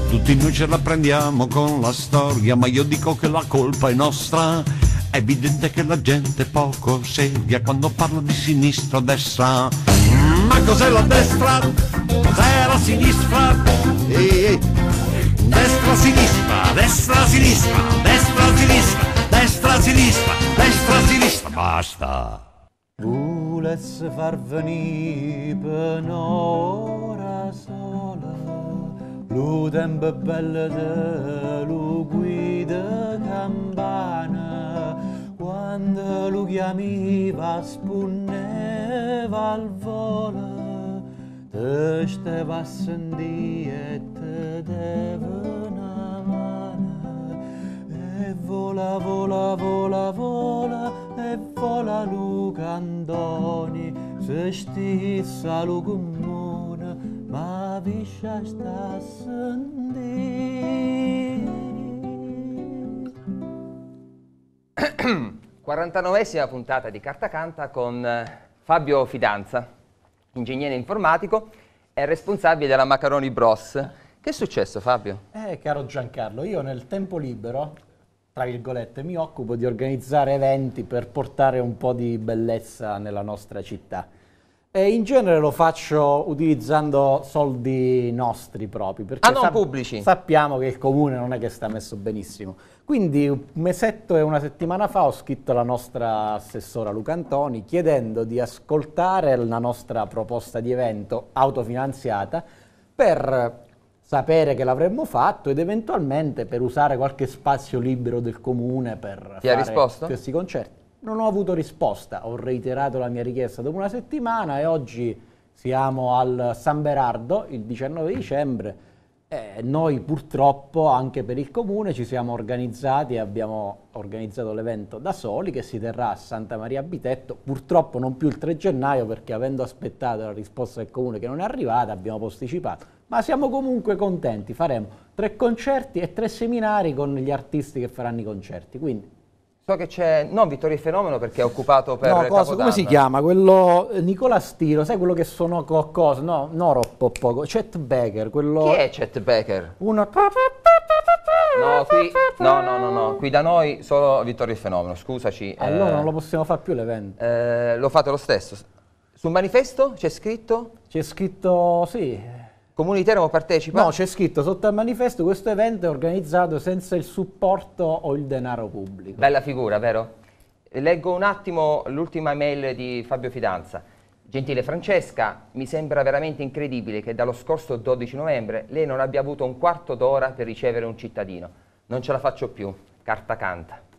Tutti noi ce la prendiamo con la storia, ma io dico che la colpa è nostra. È evidente che la gente è poco seria quando parla di sinistra o destra. Ma cos'è la destra? Cos'è la sinistra? Destra, sinistra, destra, sinistra, destra, sinistra, destra, sinistra, destra, sinistra. Basta. Volesse far venire per un'ora sola, lo tempo è bello de lo guida campana, quando lo chiamiva spunneva al volo, te stava a sentire e te deve una mano, e vola, vola, vola, vola, e vola lo cantoni, se stessa lo comune, ma viscia sta a sentire. 49esima puntata di Carta Canta con Fabio Fidanza, ingegnere informatico e responsabile della Macaroni Bros. Che è successo, Fabio? Caro Giancarlo, io nel tempo libero, tra virgolette, mi occupo di organizzare eventi per portare un po' di bellezza nella nostra città. E in genere lo faccio utilizzando soldi nostri propri, perché non pubblici. Sappiamo che il comune non è che sta messo benissimo. Quindi un mesetto e una settimana fa ho scritto alla nostra assessora Luca Antoni chiedendo di ascoltare la nostra proposta di evento autofinanziata per sapere che l'avremmo fatto ed eventualmente per usare qualche spazio libero del comune per fare questi concerti. Non ho avuto risposta, ho reiterato la mia richiesta dopo una settimana e oggi siamo al San Berardo, il 19 dicembre, e noi purtroppo anche per il comune ci siamo organizzati e abbiamo organizzato l'evento da soli che si terrà a Santa Maria Bitetto, purtroppo non più il 3 gennaio perché avendo aspettato la risposta del comune che non è arrivata abbiamo posticipato, ma siamo comunque contenti, faremo 3 concerti e 3 seminari con gli artisti che faranno i concerti, quindi... So che c'è, non Vittorio il Fenomeno perché è occupato per Capodanno. Come si chiama? Quello Nicola Stiro, sai quello che suona qualcosa? No, poco. Chet Baker, quello... Chi è Chet Baker? Uno... No, qui da noi solo Vittorio il Fenomeno, scusaci. Allora non lo possiamo fare più l'evento. Lo fate lo stesso. Sul manifesto c'è scritto? C'è scritto, sì... Comune di Teramo partecipa? No, c'è scritto sotto al manifesto questo evento è organizzato senza il supporto o il denaro pubblico. Bella figura, vero? Leggo un attimo l'ultima mail di Fabio Fidanza. Gentile Francesca, mi sembra veramente incredibile che dallo scorso 12 novembre lei non abbia avuto un quarto d'ora per ricevere un cittadino. Non ce la faccio più. Carta Canta.